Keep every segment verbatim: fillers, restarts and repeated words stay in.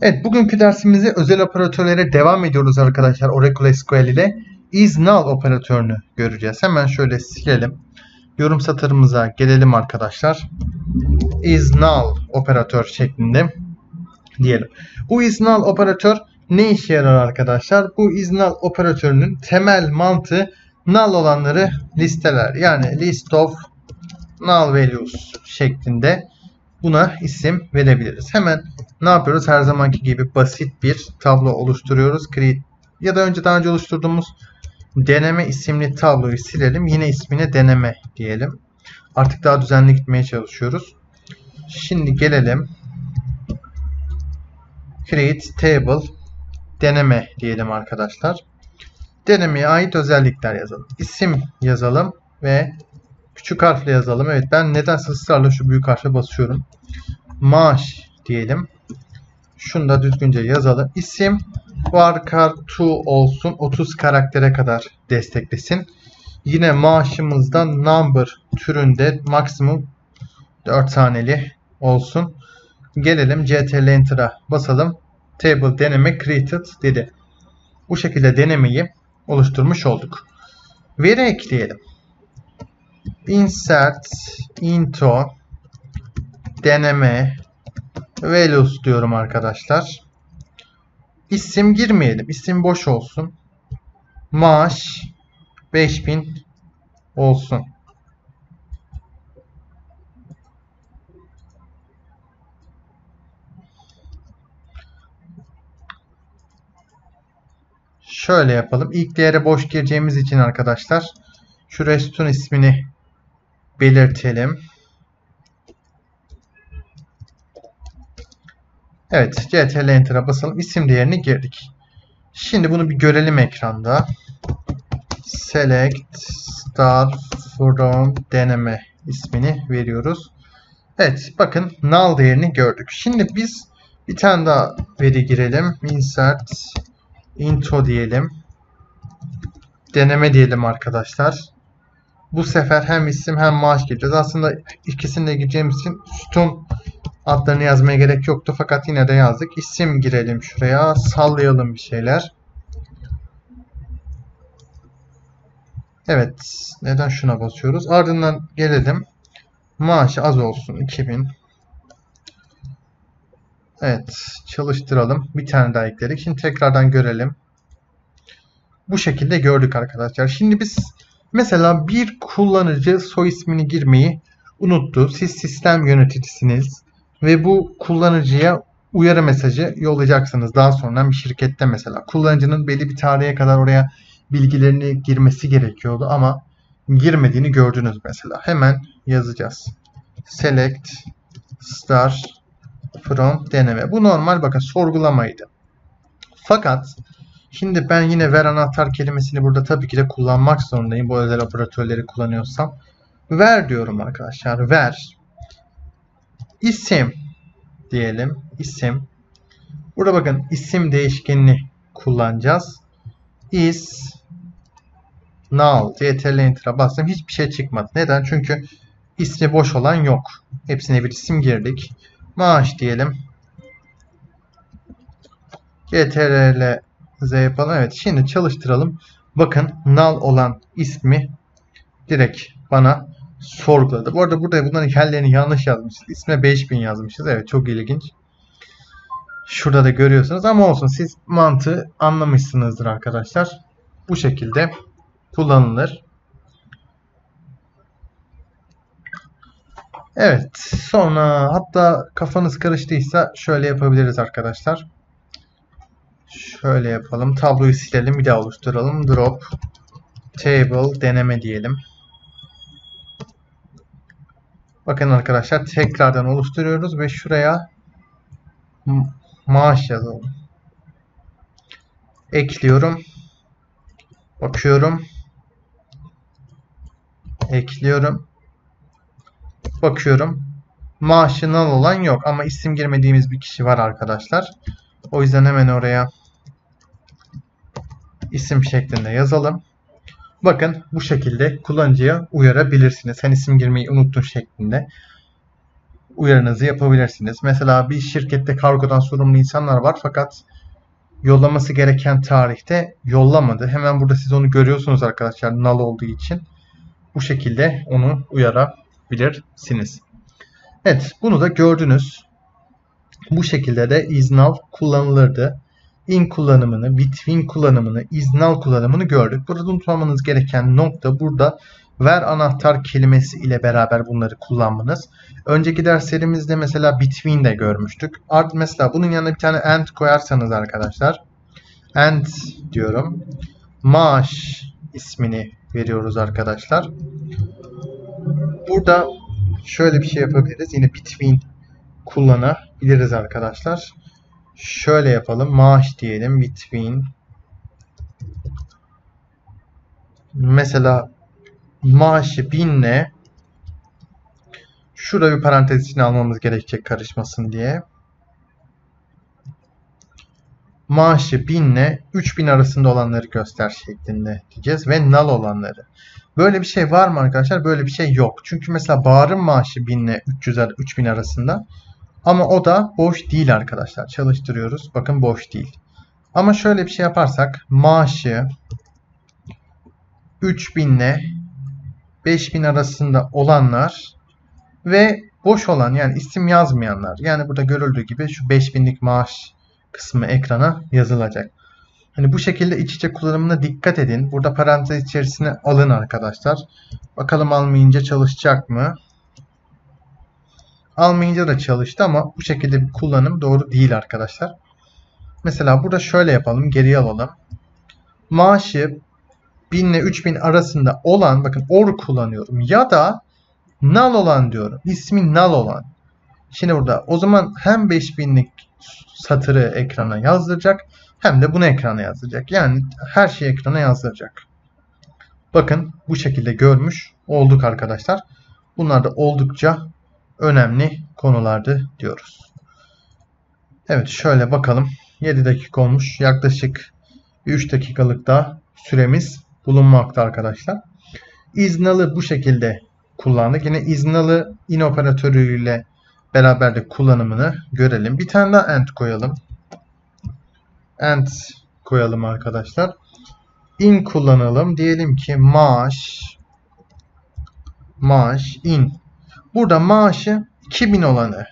Evet, bugünkü dersimizde özel operatörlere devam ediyoruz arkadaşlar. Oracle S Q L ile is null operatörünü göreceğiz. Hemen şöyle silelim. Yorum satırımıza gelelim arkadaşlar. Is null operatör şeklinde diyelim. Bu is null operatör ne işe yarar arkadaşlar? Bu is null operatörünün temel mantığı null olanları listeler. Yani list of null values şeklinde buna isim verebiliriz. Hemen ne yapıyoruz? Her zamanki gibi basit bir tablo oluşturuyoruz. Create ya da önce daha önce oluşturduğumuz deneme isimli tabloyu silelim. Yine ismine deneme diyelim. Artık daha düzenli gitmeye çalışıyoruz. Şimdi gelelim. Create table deneme diyelim arkadaşlar. Denemeye ait özellikler yazalım. İsim yazalım ve küçük harfle yazalım. Evet, ben nedense ısrarla şu büyük harfe basıyorum. Maaş diyelim. Şunu da düzgünce yazalım. İsim varchar iki olsun. otuz karaktere kadar desteklesin. Yine maaşımızdan number türünde maksimum dört haneli olsun. Gelelim Ctrl Enter'a basalım. Table deneme created dedi. Bu şekilde denemeyi oluşturmuş olduk. Veri ekleyelim. Insert into deneme values diyorum arkadaşlar. İsim girmeyelim. İsim boş olsun. Maaş beş bin olsun. Şöyle yapalım. İlk değere boş gireceğimiz için arkadaşlar şu restun ismini belirtelim. Evet, Ctrl Enter'a basalım. İsim değerini girdik. Şimdi bunu bir görelim ekranda. Select star from deneme ismini veriyoruz. Evet, bakın null değerini gördük. Şimdi biz bir tane daha veri girelim. Insert into diyelim. Deneme diyelim arkadaşlar. Bu sefer hem isim hem maaş gireceğiz. Aslında ikisini de gireceğimiz için sütun adlarını yazmaya gerek yoktu. Fakat yine de yazdık. İsim girelim şuraya. Sallayalım bir şeyler. Evet. Neden şuna basıyoruz? Ardından gelelim. Maaş az olsun. iki bin. Evet. Çalıştıralım. Bir tane daha ekledik. Şimdi tekrardan görelim. Bu şekilde gördük arkadaşlar. Şimdi biz mesela bir kullanıcı soy ismini girmeyi unuttu. Siz sistem yöneticisiniz. Ve bu kullanıcıya uyarı mesajı yollayacaksınız. Daha sonra bir şirkette mesela. Kullanıcının belli bir tarihe kadar oraya bilgilerini girmesi gerekiyordu ama girmediğini gördünüz mesela. Hemen yazacağız. Select star from deneme. Bu normal bakın sorgulamaydı. Fakat şimdi ben yine ver anahtar kelimesini burada tabii ki de kullanmak zorundayım. Bu özel operatörleri kullanıyorsam. Ver diyorum arkadaşlar. Ver. İsim diyelim. İsim. Burada bakın isim değişkenini kullanacağız. Is null. Ctrl Enter'a bastım. Hiçbir şey çıkmadı. Neden? Çünkü ismi boş olan yok. Hepsine bir isim girdik. Maaş diyelim. Ctrl Z yapalım. Evet. Şimdi çalıştıralım. Bakın null olan ismi direkt bana sorguladı. Bu arada burada bunların hikayelerini yanlış yazmışız. İsme beş bin yazmışız. Evet, çok ilginç. Şurada da görüyorsunuz ama olsun, siz mantığı anlamışsınızdır arkadaşlar. Bu şekilde kullanılır. Evet, sonra hatta kafanız karıştıysa şöyle yapabiliriz arkadaşlar. Şöyle yapalım. Tabloyu silelim, bir daha oluşturalım. Drop table deneme diyelim. Bakın arkadaşlar, tekrardan oluşturuyoruz ve şuraya maaş yazalım. Ekliyorum. Bakıyorum. Ekliyorum. Bakıyorum. Maaşı null olan yok ama isim girmediğimiz bir kişi var arkadaşlar. O yüzden hemen oraya isim şeklinde yazalım. Bakın bu şekilde kullanıcıya uyarabilirsiniz. Sen isim girmeyi unuttun şeklinde. uyarınızı yapabilirsiniz. Mesela bir şirkette kargodan sorumlu insanlar var fakat yollaması gereken tarihte yollamadı. Hemen burada siz onu görüyorsunuz arkadaşlar, null olduğu için. Bu şekilde onu uyarabilirsiniz. Evet, bunu da gördünüz. Bu şekilde de isNull kullanılırdı. In kullanımını, between kullanımını, isNull kullanımını gördük. Burada unutmamanız gereken nokta burada ver anahtar kelimesi ile beraber bunları kullanmanız. Önceki derslerimizde mesela between de görmüştük. Art mesela bunun yanına bir tane and koyarsanız arkadaşlar, and diyorum. Maaş ismini veriyoruz arkadaşlar. Burada şöyle bir şey yapabiliriz. Yine between kullanabiliriz arkadaşlar. Şöyle yapalım. Maaş diyelim. Between. Mesela maaşı binle, şurada bir parantez içine almamız gerekecek karışmasın diye. Maaşı binle üç bin arasında olanları göster şeklinde diyeceğiz ve null olanları. Böyle bir şey var mı arkadaşlar? Böyle bir şey yok. Çünkü mesela Bahar'ın maaşı binle üç bin arasında. Ama o da boş değil arkadaşlar. Çalıştırıyoruz. Bakın boş değil. Ama şöyle bir şey yaparsak maaşı üç bin ile beş bin arasında olanlar ve boş olan, yani isim yazmayanlar. Yani burada görüldüğü gibi şu beş binlik maaş kısmı ekrana yazılacak. Hani bu şekilde iç içe kullanımına dikkat edin. Burada parantez içerisine alın arkadaşlar. Bakalım almayınca çalışacak mı? Almayınca da çalıştı ama bu şekilde bir kullanım doğru değil arkadaşlar. Mesela burada şöyle yapalım. Geriye alalım. Maaşı bin ile üç bin arasında olan, bakın or kullanıyorum. Ya da null olan diyorum. İsmi null olan. Şimdi burada o zaman hem beş binlik satırı ekrana yazdıracak hem de bunu ekrana yazdıracak. Yani her şeyi ekrana yazdıracak. Bakın bu şekilde görmüş olduk arkadaşlar. Bunlar da oldukça önemli konulardı diyoruz. Evet, şöyle bakalım. yedi dakika olmuş. Yaklaşık üç dakikalık da süremiz bulunmakta arkadaşlar. isNull'ı bu şekilde kullandık. Yine isNull'ı in operatörüyle beraber de kullanımını görelim. Bir tane daha and koyalım. And koyalım arkadaşlar. In kullanalım. Diyelim ki maaş maaş in. Burada maaşı iki bin olanı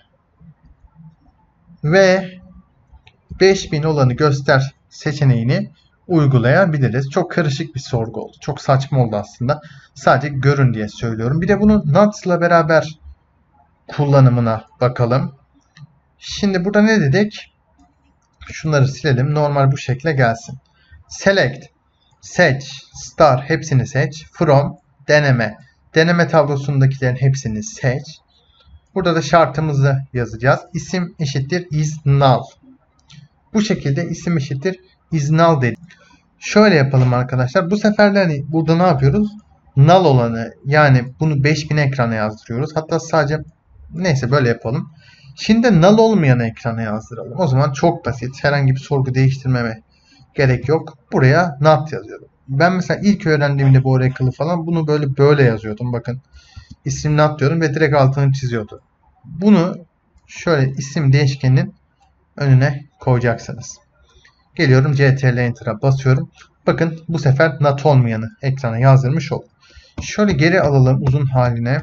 ve beş bin olanı göster seçeneğini uygulayabiliriz. Çok karışık bir sorgu oldu. Çok saçma oldu aslında. Sadece görün diye söylüyorum. Bir de bunu not'la beraber kullanımına bakalım. Şimdi burada ne dedik? Şunları silelim. Normal bu şekle gelsin. Select, seç, star hepsini seç. From, deneme. Deneme tablosundakilerin hepsini seç. Burada da şartımızı yazacağız. İsim eşittir isNull. Bu şekilde isim eşittir isNull dedik. Şöyle yapalım arkadaşlar. Bu sefer de hani burada ne yapıyoruz? Null olanı, yani bunu beş bin ekrana yazdırıyoruz. Hatta sadece neyse böyle yapalım. Şimdi null olmayanı ekrana yazdıralım. O zaman çok basit. Herhangi bir sorgu değiştirmeme gerek yok. Buraya not yazıyorum. Ben mesela ilk öğrendiğimde bu oracle'ı falan bunu böyle böyle yazıyordum. Bakın isim not diyorum ve direkt altını çiziyordu. Bunu şöyle isim değişkeninin önüne koyacaksınız. Geliyorum Ctrl Enter'a basıyorum. Bakın bu sefer not olmayanı ekrana yazdırmış oldum. Şöyle geri alalım uzun haline.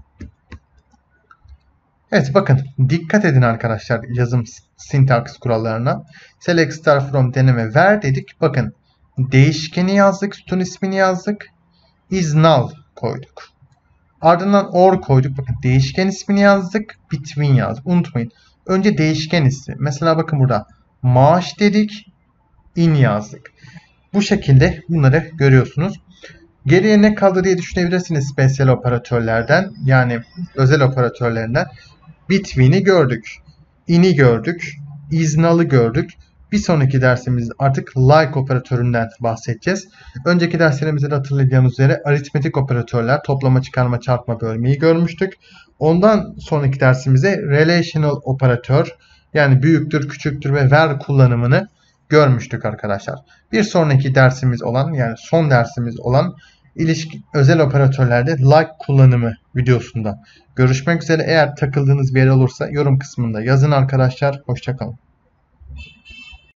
Evet, bakın dikkat edin arkadaşlar yazım syntax kurallarına. Select star from deneme ver dedik. Bakın değişkeni yazdık, sütun ismini yazdık. isNull koyduk. Ardından or koyduk. Bakın değişken ismini yazdık. Between yazdık. Unutmayın. Önce değişken ismi. Mesela bakın burada maaş dedik. In yazdık. Bu şekilde bunları görüyorsunuz. Geriye ne kaldı diye düşünebilirsiniz spesiyel operatörlerden. Yani özel operatörlerinden. Between'i gördük. In'i gördük. isNull'ı gördük. Bir sonraki dersimizde artık like operatöründen bahsedeceğiz. Önceki derslerimizde de hatırlayacağınız üzere aritmetik operatörler, toplama, çıkarma, çarpma, bölmeyi görmüştük. Ondan sonraki dersimizde relational operatör, yani büyüktür, küçüktür ve ver kullanımını görmüştük arkadaşlar. Bir sonraki dersimiz olan, yani son dersimiz olan ilişki, özel operatörlerde like kullanımı videosunda görüşmek üzere. Eğer takıldığınız bir yer olursa yorum kısmında yazın arkadaşlar. Hoşça kalın.